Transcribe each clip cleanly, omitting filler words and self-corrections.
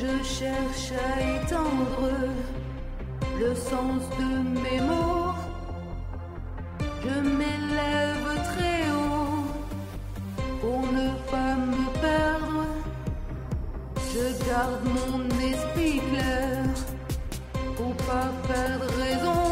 Je cherche à étendre le sens de mes mots. Je m'élève très haut pour ne pas me perdre. Je garde mon esprit clair pour pas perdre raison.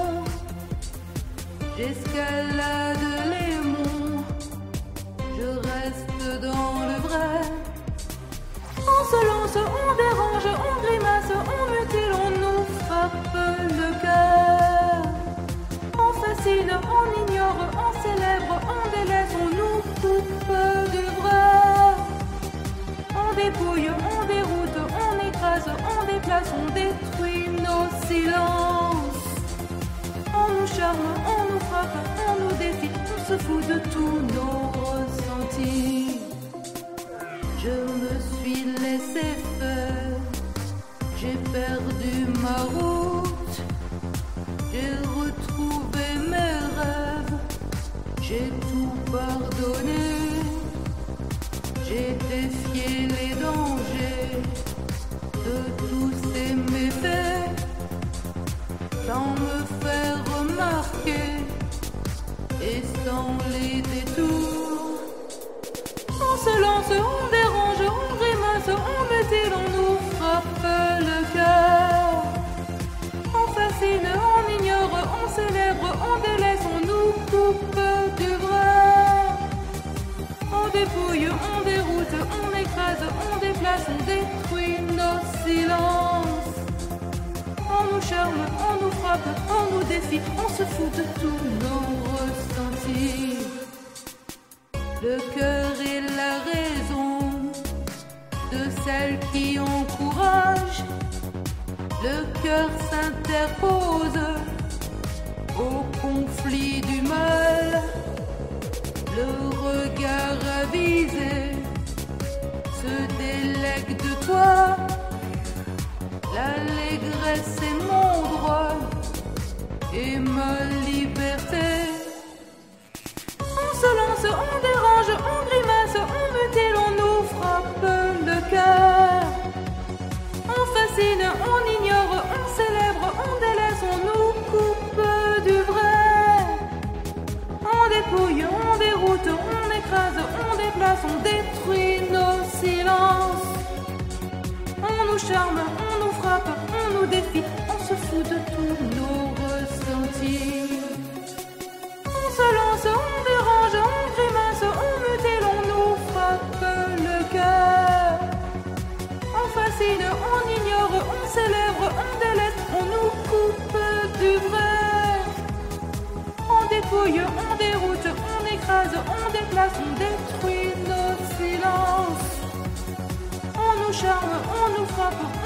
J'escalade les monts, je reste dans le vrai. On se lance, on dérange, on grimace, on mutile, on nous frappe le cœur. On fascine, on ignore, on célèbre, on délaisse, on nous coupe du vrai. On dépouille, on déroute, on écrase, on déplace, on détruit nos silences. On nous charme, on nous frappe, on nous défie, on se fout de tous nos ressentis. Je me suis laissé faire, j'ai perdu ma route, j'ai retrouvé mes rêves, j'ai tout pardonné, j'ai défié les dangers de tous ces méfaits, sans me faire remarquer et sans les détours. On se lance, on dérange, on grimace, on mutile, on nous frappe le cœur. On fascine, on ignore, on célèbre, on délaisse, on nous coupe du vrai. On dépouille, on déroute, on écrase, on déplace, on détruit nos silences. On nous charme, on nous frappe, on nous défie, on se fout de tous nos ressentis. Le cœur est la raison de celles qui ont courage. Le cœur s'interpose au conflit du mal. Le regard avisé se délègue de toi. L'allégresse est mon droit et ma liberté. On se lance, on dérange, on grimace, on mutile, on nous frappe le cœur. On fascine, on ignore, on célèbre, on délaisse, on nous coupe du vrai. On dépouille, on déroute, on écrase, on déplace, on détruit nos silences. On nous charme, on nous frappe, on nous défie, on se fout de tous nos ressentis. On se lance, on dérange, on grimace, on mutile, on nous frappe le cœur. On fascine, on ignore, on célèbre, on délaisse, on nous coupe du vrai. On dépouille, on déroute, on écrase, on déplace, on détruit nos silences. On nous charme, on nous frappe,